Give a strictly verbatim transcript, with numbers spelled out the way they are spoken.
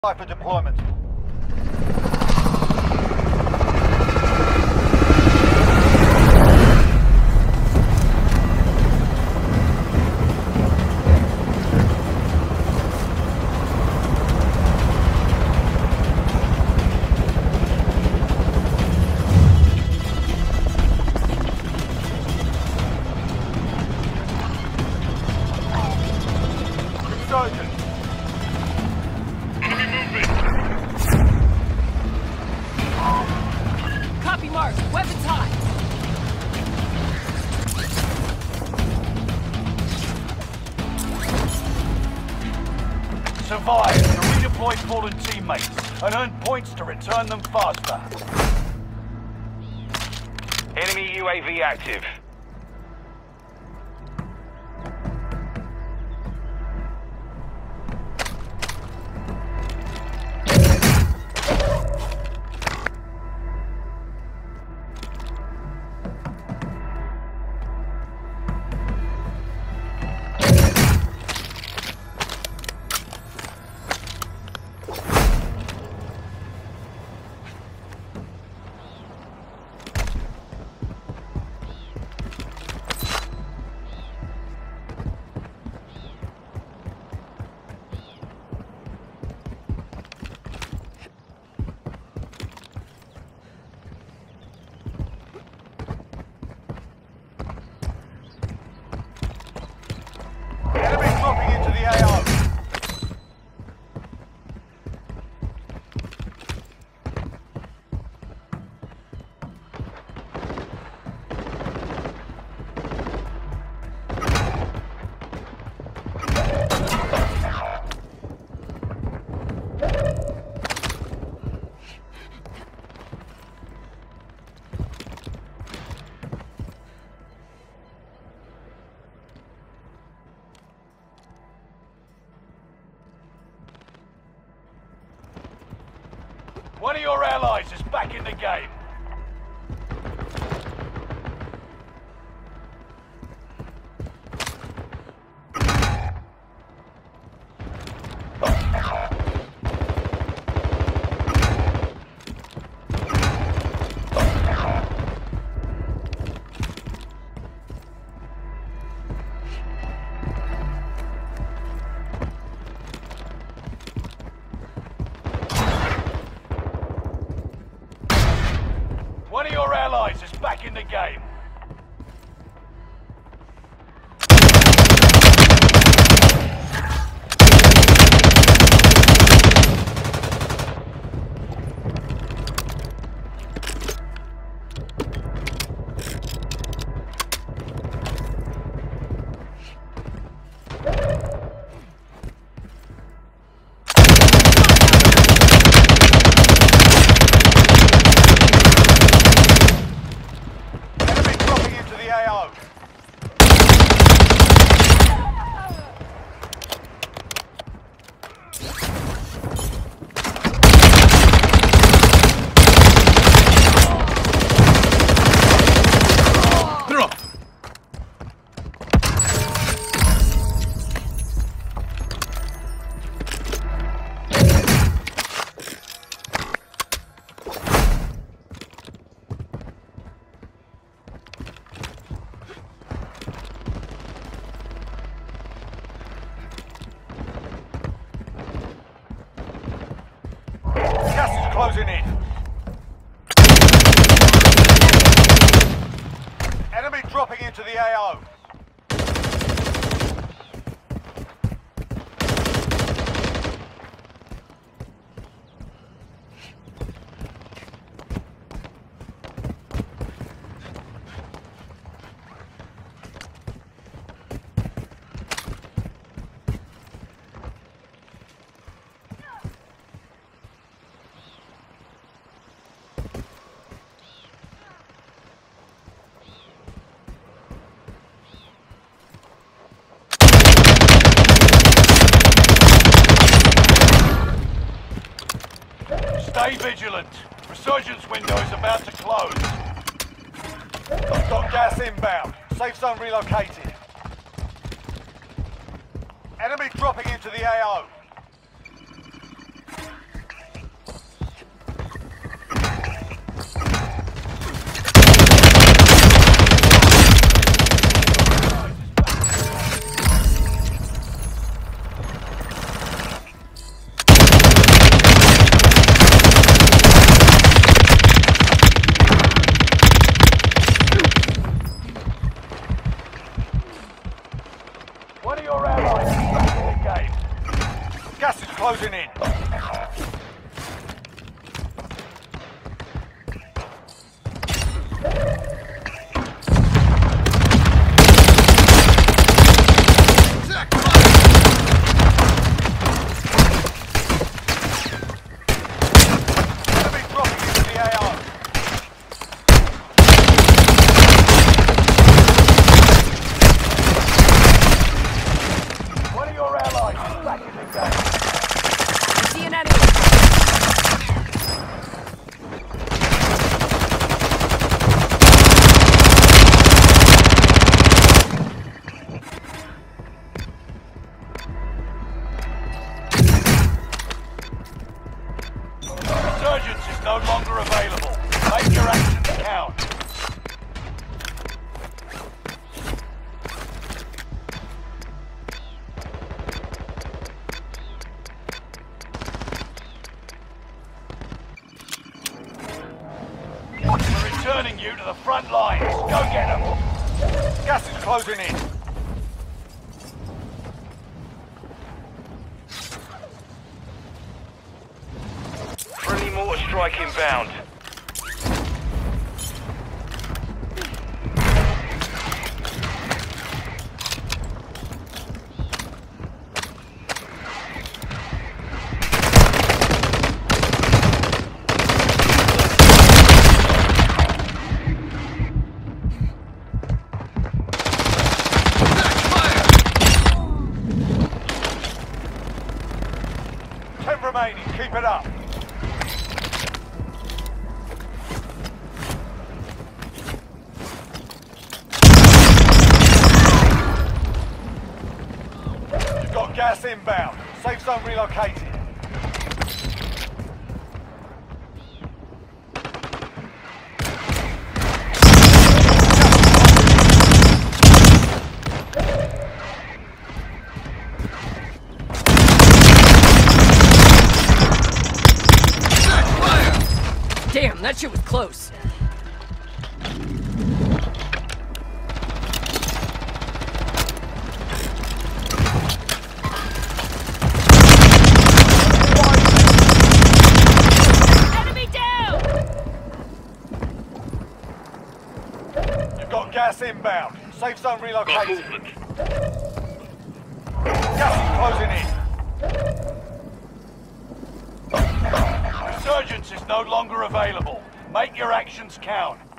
For deployment. Sergeant. Copy, Mark. Weapons hot. Survive to redeploy fallen teammates and earn points to return them faster. Enemy U A V active. Dropping into the A O. One of your allies is back in the game. One of your allies is back in the game. A O. Gas is closing in. Enemy dropping into the A O. Stay vigilant. Resurgence window is about to close. Got gas inbound. Safe zone relocated. Enemy dropping into the A O. is no longer available. Make your actions count. We're returning you to the front lines. Go get them. Gas is closing in. Friendly mortar strike inbound. Ten remaining. Keep it up. You've got gas inbound. Safe zone relocated. Damn, that shit was close. Enemy down! You've got gas inbound. Safe zone relocated. Gas is closing in. Resurgence is no longer available. Make your actions count.